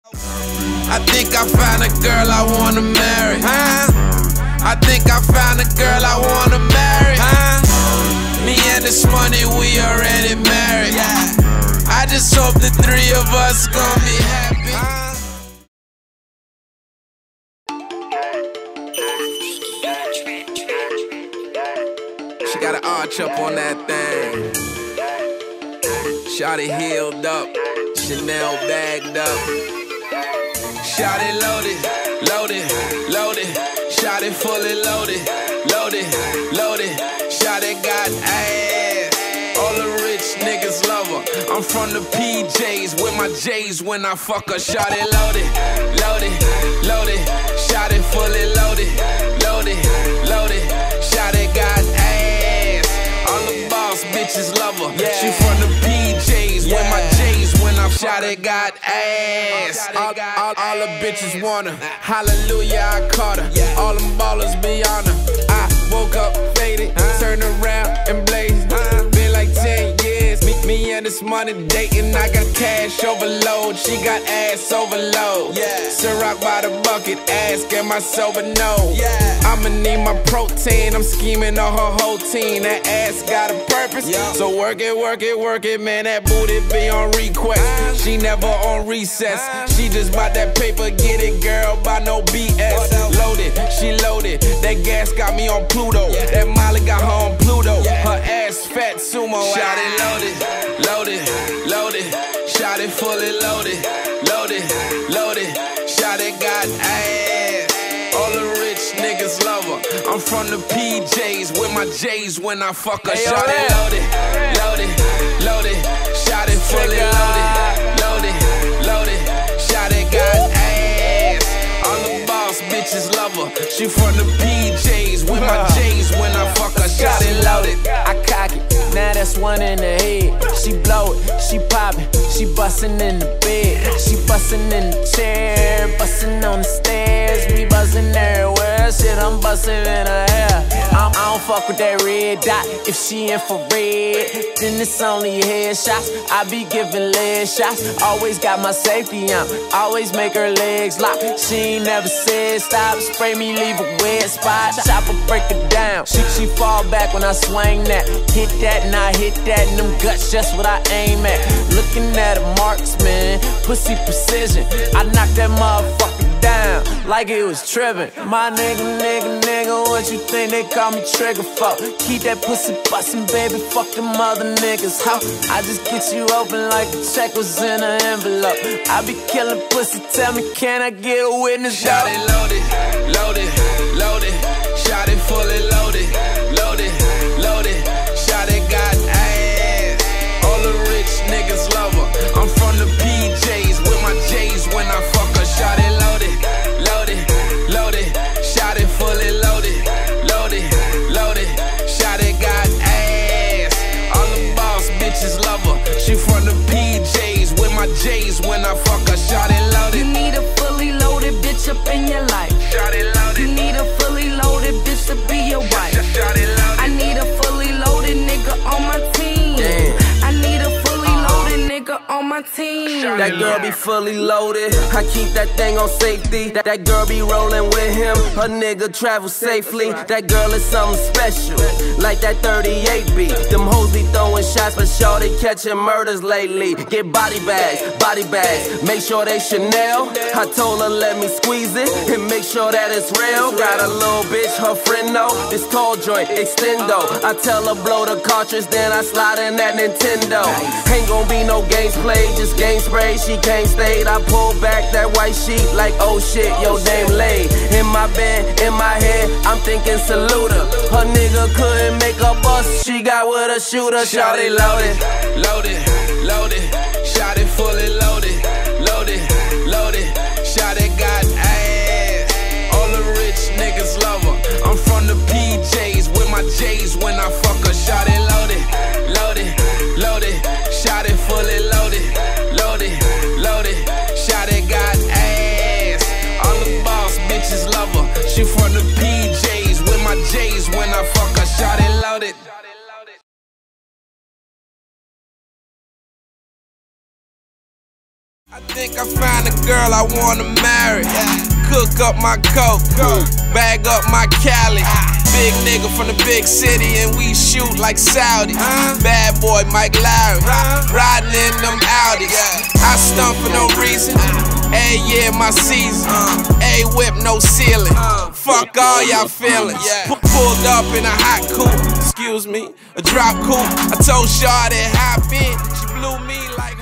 I think I found a girl I wanna marry, I think I found a girl I wanna marry, Me and this money, we already married, I just hope the three of us gon' be happy, She got an arch up on that thing. Shawty heeled up, Chanel bagged up. Shawty loaded, loaded, loaded. Shawty fully loaded, loaded, loaded. Shawty got ass. All the rich niggas love her. I'm from the PJs with my J's when I fuck her. Shawty loaded, loaded, loaded. Shawty fully loaded, loaded, loaded. Shawty got ass. All the boss bitches love her. She from the PJs with my J's when I Shawty got ass. All the bitches want her. Hallelujah, I caught her. All them ballers be on her. I woke up faded, turned around and blazed. Been like 10 years. Me and this money dating. I got cash overload. She got ass overload. Ciroc by the bucket. Ask am I sober? No. I'ma need my protein. I'm scheming on her whole team. That ass got a purpose. So work it, work it, work it, man. That booty be on request. She never on recess. She just bought that paper. Get it, girl, by no BS. Loaded, she loaded. That gas got me on Pluto. That Molly got her on Pluto. Her ass fat sumo. Shawty loaded, loaded, loaded. Shawty fully loaded, loaded, loaded. Shawty got ass. All the rich niggas love her. I'm from the PJs with my J's when I fuck her. Shawty loaded, loaded, loaded. Shawty fully loaded, loaded, loaded. Shawty got ass. All the boss bitches love her. She from the PJs with my J's when I fuck her. Shawty loaded. I cock it, now that's one in the head. She blow it, she poppin', she bustin' in the bed. She bustin' in the chair, bustin' on the stairs. We bustin' everywhere, shit, I'm bustin' in her hair. I don't fuck with that red dot. If she infrared, then it's only headshots. I be giving leg shots. Always got my safety on. Always make her legs lock. She ain't never said stop. Spray me, leave a wet spot. Chopper break it down. She fall back when I swing that. Hit that and I hit that. And them guts just what I aim at. Looking at a marksman, pussy precision. I knock that motherfucker down like it was trippin'. My nigga, what you think they call me trigger for? Keep that pussy bustin', baby, fuck them other niggas, ho. I just get you open like the check was in an envelope. I be killing pussy, tell me, can I get a witness? Shawty loaded, loaded, loaded. Shawty fully loaded, loaded, loaded. Shawty got ass. All the rich niggas love her. I'm from the PJs with my J's when I fuck her. Shawty loaded, loaded, loaded. Shawty fully loaded, loaded, loaded. Shawty got ass. All the boss bitches love her. She from the PJs with my J's when I fuck her. Shawty loaded. You need a fully loaded bitch up in your life. Shawty loaded. You need a fully loaded bitch to be your wife. Shawty loaded. I need a fully loaded nigga on my team. I need a fully loaded nigga on my team. That girl be fully loaded. I keep that thing on safety. That girl be rolling with him. Her nigga travel safely. That girl is something special, like that 38 beat. Them hoes be throwing shots, but shorty catching murders lately. Get body bags, make sure they Chanel. I told her let me squeeze it and make sure that it's real. Got a little bitch, her friend know. This tall joint, extendo. I tell her blow the cartridge, then I slide in that Nintendo. Ain't gon' be no games played, just game spray. She can't stay. I pull back that white sheet like oh shit, yo dame laid. In my bed, in my head, I'm thinking salute her. Her nigga couldn't make a bust. She got with a shooter. Shawty loaded, loaded, loaded. Shawty fully loaded, loaded, loaded. Shawty got ass. All the rich niggas love her. I'm from the PJs with my J's when I fuck her. Shawty loaded, loaded, loaded. Shawty fully loaded, loaded, loaded. Shawty got ass. All the boss bitches love her. She from the PJs with my J's when I fuck her. Shawty loaded. I think I I find a girl I wanna marry. Cook up my coke, bag up my Cali. Big nigga from the big city and we shoot like Saudi. Bad boy Mike Larry, riding in them Audis. I stunt for no reason, a year my season. A whip no ceiling, fuck all y'all feelings. Pulled up in a hot coupe, excuse me, a drop coupe. I told Shawty hop in, she blew me like